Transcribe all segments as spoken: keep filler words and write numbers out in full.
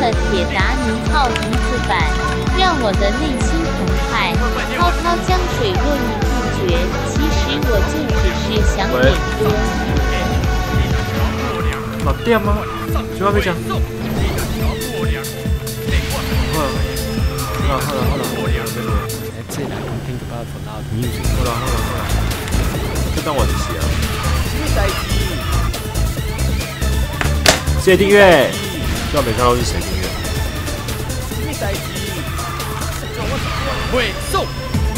了铁达尼号鼻子版，让我的内心澎湃，滔滔江水络绎不绝。其实我就只是想点歌。 老店吗？就要被讲。好了好了好了，好了好了好了，就当我只写了。谢谢订阅，希望没看到是谁订阅。 尾送。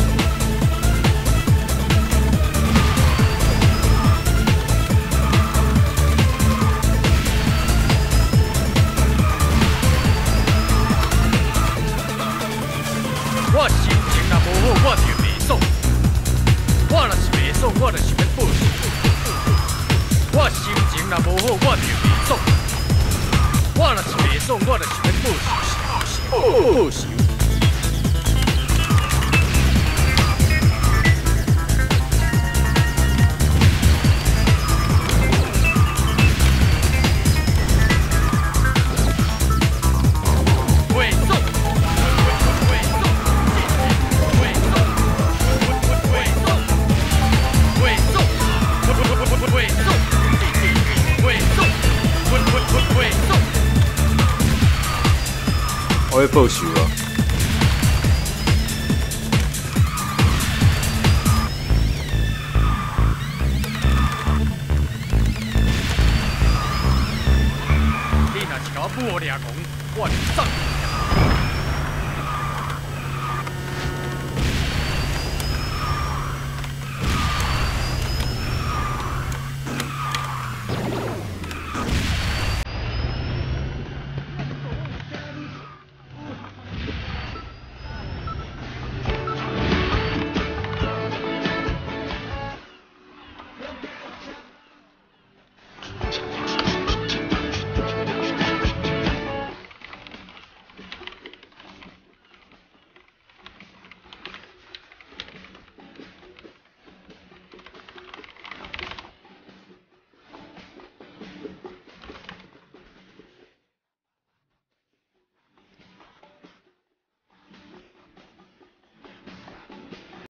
我心情若无好，我就袂爽。我若是袂爽，我就是要报仇。我心情若无好，我就袂爽。我若是袂爽，我就是要报仇，报仇。 我会报仇啊！ 你若是甲我报掠狂，我就送你。